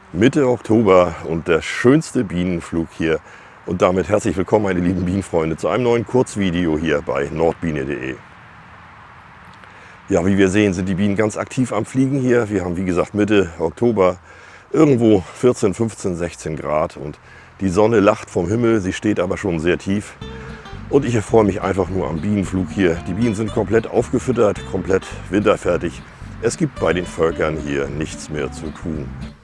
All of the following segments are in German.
Mitte Oktober und der schönste Bienenflug hier. Und damit herzlich willkommen, meine lieben Bienenfreunde, zu einem neuen Kurzvideo hier bei nordbiene.de. Ja, wie wir sehen, sind die Bienen ganz aktiv am Fliegen hier. Wir haben, wie gesagt, Mitte Oktober, irgendwo 14, 15, 16 Grad und die Sonne lacht vom Himmel, sie steht aber schon sehr tief. Und ich erfreue mich einfach nur am Bienenflug hier. Die Bienen sind komplett aufgefüttert, komplett winterfertig. Es gibt bei den Völkern hier nichts mehr zu tun.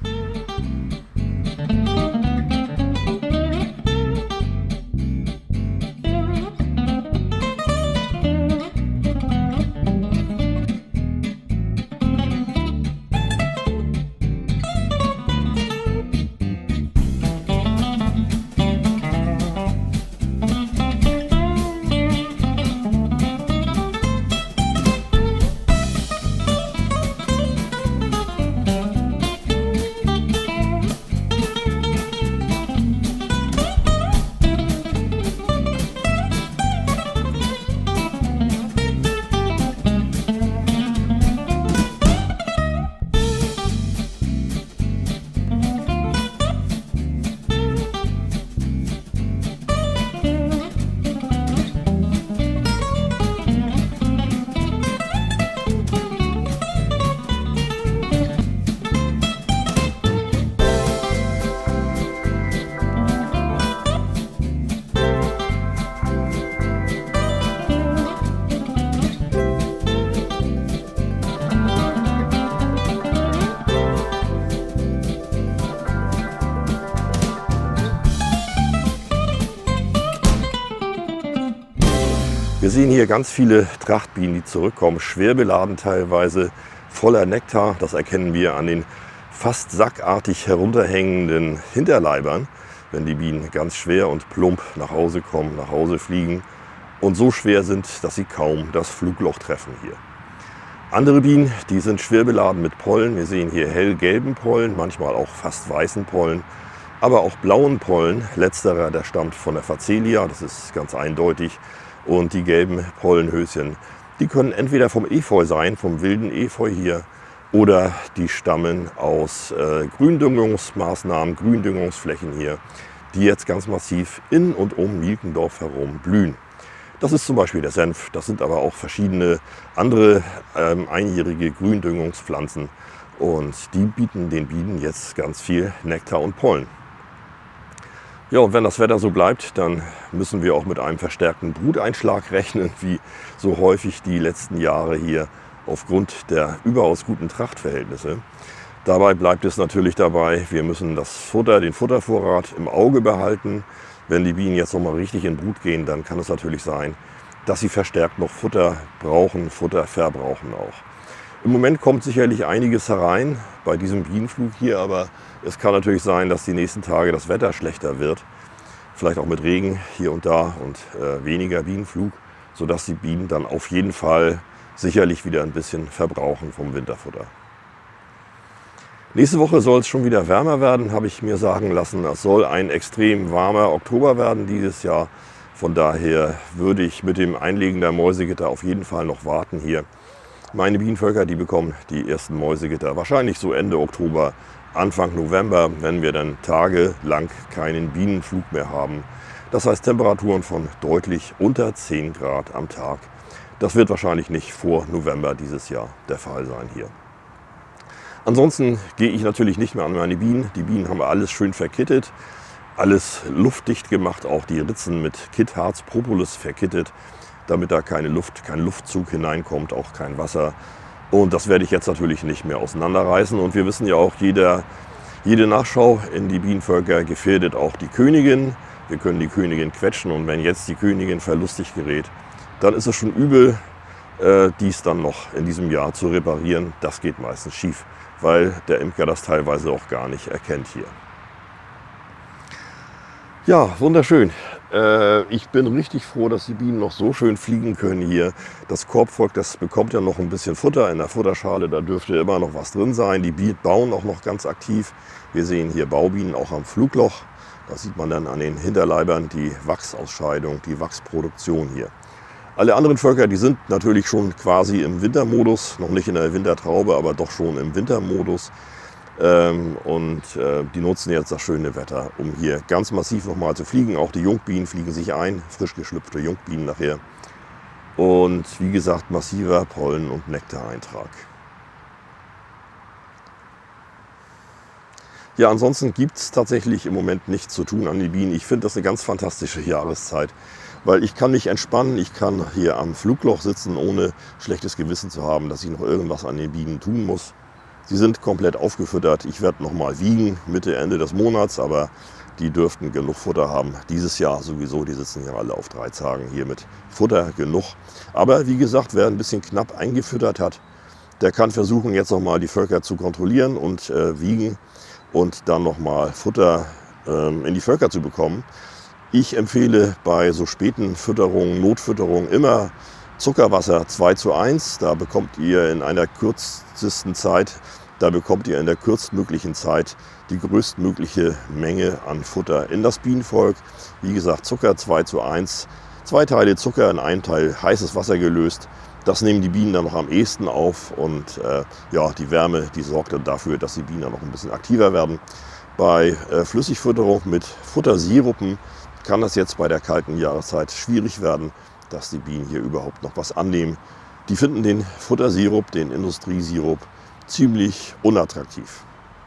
Wir sehen hier ganz viele Trachtbienen, die zurückkommen, schwer beladen teilweise, voller Nektar. Das erkennen wir an den fast sackartig herunterhängenden Hinterleibern, wenn die Bienen ganz schwer und plump nach Hause kommen, nach Hause fliegen und so schwer sind, dass sie kaum das Flugloch treffen hier. Andere Bienen, die sind schwer beladen mit Pollen. Wir sehen hier hellgelben Pollen, manchmal auch fast weißen Pollen, aber auch blauen Pollen. Letzterer, der stammt von der Phacelia, das ist ganz eindeutig. Und die gelben Pollenhöschen, die können entweder vom Efeu sein, vom wilden Efeu hier, oder die stammen aus Gründüngungsmaßnahmen, Gründüngungsflächen hier, die jetzt ganz massiv in und um Mielkendorf herum blühen. Das ist zum Beispiel der Senf, das sind aber auch verschiedene andere einjährige Gründüngungspflanzen und die bieten den Bienen jetzt ganz viel Nektar und Pollen. Ja, und wenn das Wetter so bleibt, dann müssen wir auch mit einem verstärkten Bruteinschlag rechnen, wie so häufig die letzten Jahre hier aufgrund der überaus guten Trachtverhältnisse. Dabei bleibt es natürlich dabei, wir müssen das Futter, den Futtervorrat im Auge behalten. Wenn die Bienen jetzt nochmal richtig in Brut gehen, dann kann es natürlich sein, dass sie verstärkt noch Futter brauchen, Futter verbrauchen auch. Im Moment kommt sicherlich einiges herein bei diesem Bienenflug hier, aber es kann natürlich sein, dass die nächsten Tage das Wetter schlechter wird. Vielleicht auch mit Regen hier und da und weniger Bienenflug, sodass die Bienen dann auf jeden Fall sicherlich wieder ein bisschen verbrauchen vom Winterfutter. Nächste Woche soll es schon wieder wärmer werden, habe ich mir sagen lassen. Es soll ein extrem warmer Oktober werden dieses Jahr. Von daher würde ich mit dem Einlegen der Mäusegitter auf jeden Fall noch warten hier. Meine Bienenvölker, die bekommen die ersten Mäusegitter wahrscheinlich so Ende Oktober, Anfang November, wenn wir dann tagelang keinen Bienenflug mehr haben. Das heißt Temperaturen von deutlich unter 10 Grad am Tag. Das wird wahrscheinlich nicht vor November dieses Jahr der Fall sein hier. Ansonsten gehe ich natürlich nicht mehr an meine Bienen. Die Bienen haben alles schön verkittet, alles luftdicht gemacht, auch die Ritzen mit Kittharz, Propolis verkittet, damit da keine Luft, kein Luftzug hineinkommt, auch kein Wasser. Und das werde ich jetzt natürlich nicht mehr auseinanderreißen. Und wir wissen ja auch, jede Nachschau in die Bienenvölker gefährdet auch die Königin. Wir können die Königin quetschen und wenn jetzt die Königin verlustig gerät, dann ist es schon übel, dies dann noch in diesem Jahr zu reparieren. Das geht meistens schief, weil der Imker das teilweise auch gar nicht erkennt hier. Ja, wunderschön. Ich bin richtig froh, dass die Bienen noch so schön fliegen können hier. Das Korbvolk, das bekommt ja noch ein bisschen Futter in der Futterschale. Da dürfte immer noch was drin sein. Die Bienen bauen auch noch ganz aktiv. Wir sehen hier Baubienen auch am Flugloch. Da sieht man dann an den Hinterleibern die Wachsausscheidung, die Wachsproduktion hier. Alle anderen Völker, die sind natürlich schon quasi im Wintermodus, noch nicht in der Wintertraube, aber doch schon im Wintermodus. Die nutzen jetzt das schöne Wetter, um hier ganz massiv nochmal zu fliegen. Auch die Jungbienen fliegen sich ein, frisch geschlüpfte Jungbienen nachher. Und wie gesagt, massiver Pollen- und Nektareintrag. Ja, ansonsten gibt es tatsächlich im Moment nichts zu tun an den Bienen. Ich finde das eine ganz fantastische Jahreszeit, weil ich kann mich entspannen. Ich kann hier am Flugloch sitzen, ohne schlechtes Gewissen zu haben, dass ich noch irgendwas an den Bienen tun muss. Sie sind komplett aufgefüttert. Ich werde noch mal wiegen Mitte, Ende des Monats, aber die dürften genug Futter haben. Dieses Jahr sowieso, die sitzen ja alle auf 3 Tagen hier mit Futter genug. Aber wie gesagt, wer ein bisschen knapp eingefüttert hat, der kann versuchen, jetzt noch mal die Völker zu kontrollieren und wiegen und dann nochmal Futter in die Völker zu bekommen. Ich empfehle bei so späten Fütterungen, Notfütterungen immer Zuckerwasser 2:1. Da bekommt ihr in einer kürzesten Zeit, da bekommt ihr in der kürztmöglichen Zeit die größtmögliche Menge an Futter in das Bienenvolk. Wie gesagt, Zucker 2:1, 2 Teile Zucker in 1 Teil heißes Wasser gelöst. Das nehmen die Bienen dann noch am ehesten auf und ja, die Wärme, die sorgt dann dafür, dass die Bienen dann noch ein bisschen aktiver werden. Bei Flüssigfütterung mit Futtersirupen kann das jetzt bei der kalten Jahreszeit schwierig werden, dass die Bienen hier überhaupt noch was annehmen. Die finden den Futtersirup, den Industriesirup, ziemlich unattraktiv.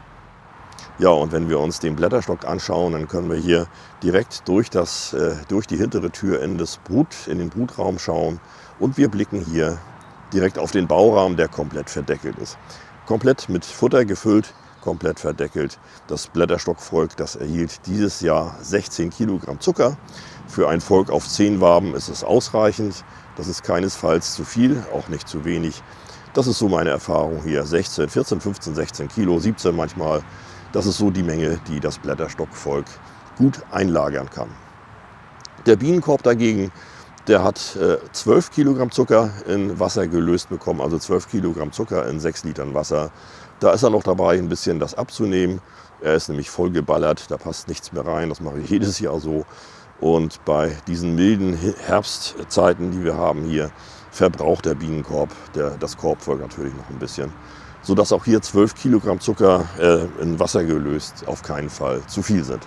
Ja, und wenn wir uns den Blätterstock anschauen, dann können wir hier direkt durch die hintere Tür in den Brutraum schauen. Und wir blicken hier direkt auf den Bauraum, der komplett verdeckelt ist. Komplett mit Futter gefüllt, komplett verdeckelt. Das Blätterstockvolk, das erhielt dieses Jahr 16 Kilogramm Zucker. Für ein Volk auf 10 Waben ist es ausreichend. Das ist keinesfalls zu viel, auch nicht zu wenig. Das ist so meine Erfahrung hier. 14, 15, 16 Kilo, 17 manchmal. Das ist so die Menge, die das Blätterstockvolk gut einlagern kann. Der Bienenkorb dagegen, der hat 12 Kilogramm Zucker in Wasser gelöst bekommen, also 12 Kilogramm Zucker in 6 Litern Wasser. Da ist er noch dabei, ein bisschen das abzunehmen. Er ist nämlich voll geballert, da passt nichts mehr rein, das mache ich jedes Jahr so. Und bei diesen milden Herbstzeiten, die wir haben hier, verbraucht der Bienenkorb, das Korbvolk natürlich noch ein bisschen. Sodass auch hier 12 Kilogramm Zucker in Wasser gelöst auf keinen Fall zu viel sind.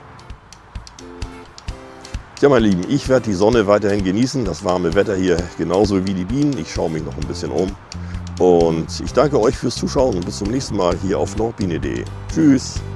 Ja, meine Lieben, ich werde die Sonne weiterhin genießen, das warme Wetter hier genauso wie die Bienen. Ich schaue mich noch ein bisschen um und ich danke euch fürs Zuschauen und bis zum nächsten Mal hier auf nordbiene.de. Tschüss!